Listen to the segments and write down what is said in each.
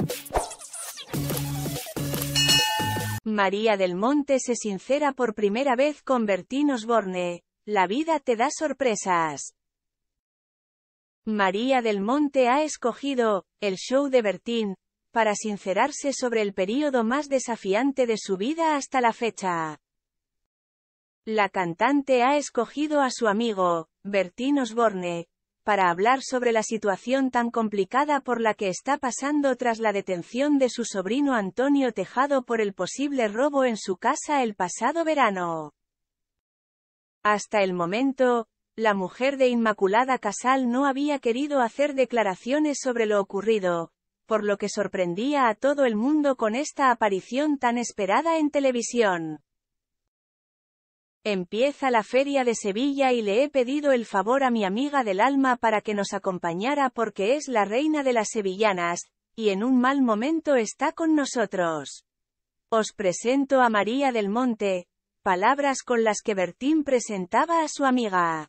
María del Monte se sincera por primera vez con Bertín Osborne. La vida te da sorpresas. María del Monte ha escogido el show de Bertín para sincerarse sobre el período más desafiante de su vida hasta la fecha. La cantante ha escogido a su amigo, Bertín Osborne, para hablar sobre la situación tan complicada por la que está pasando tras la detención de su sobrino Antonio Tejado por el posible robo en su casa el pasado verano. Hasta el momento, la mujer de Inmaculada Casal no había querido hacer declaraciones sobre lo ocurrido, por lo que sorprendía a todo el mundo con esta aparición tan esperada en televisión. Empieza la Feria de Sevilla y le he pedido el favor a mi amiga del alma para que nos acompañara porque es la reina de las sevillanas, y en un mal momento está con nosotros. Os presento a María del Monte, palabras con las que Bertín presentaba a su amiga.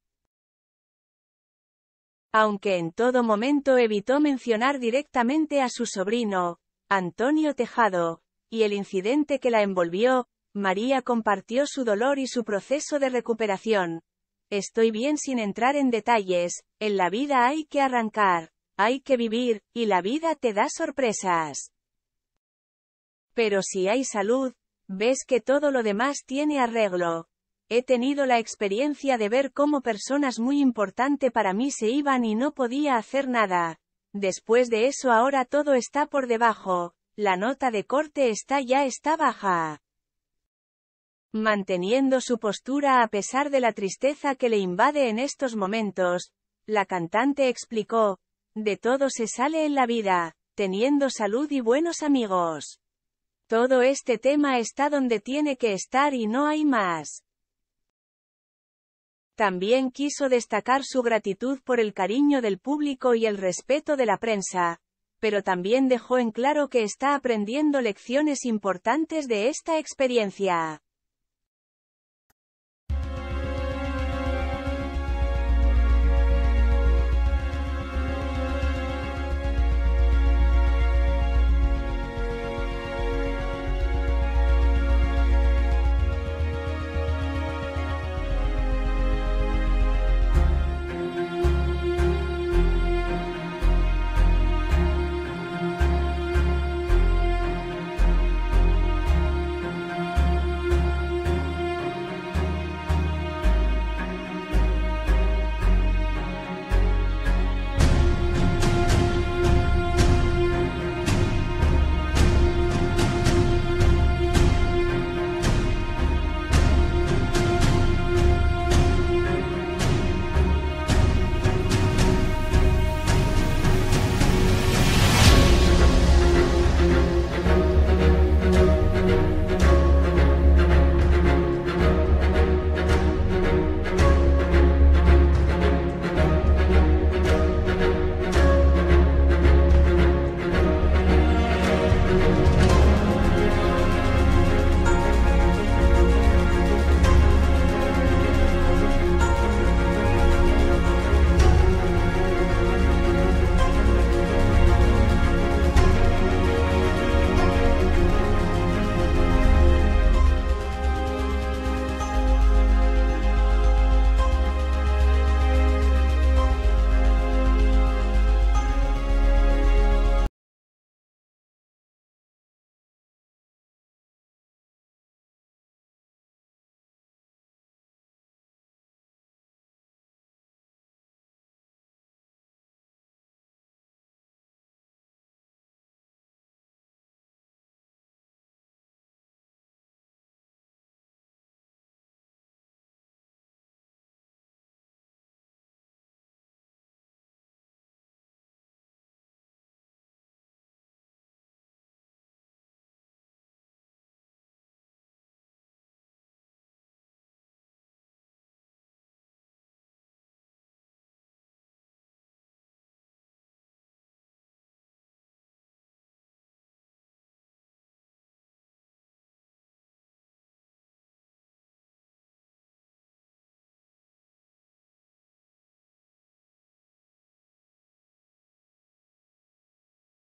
Aunque en todo momento evitó mencionar directamente a su sobrino, Antonio Tejado, y el incidente que la envolvió, María compartió su dolor y su proceso de recuperación. Estoy bien sin entrar en detalles, en la vida hay que arrancar, hay que vivir, y la vida te da sorpresas. Pero si hay salud, ves que todo lo demás tiene arreglo. He tenido la experiencia de ver cómo personas muy importantes para mí se iban y no podía hacer nada. Después de eso ahora todo está por debajo, la nota de corte está baja. Manteniendo su postura a pesar de la tristeza que le invade en estos momentos, la cantante explicó, de todo se sale en la vida, teniendo salud y buenos amigos. Todo este tema está donde tiene que estar y no hay más. También quiso destacar su gratitud por el cariño del público y el respeto de la prensa, pero también dejó en claro que está aprendiendo lecciones importantes de esta experiencia.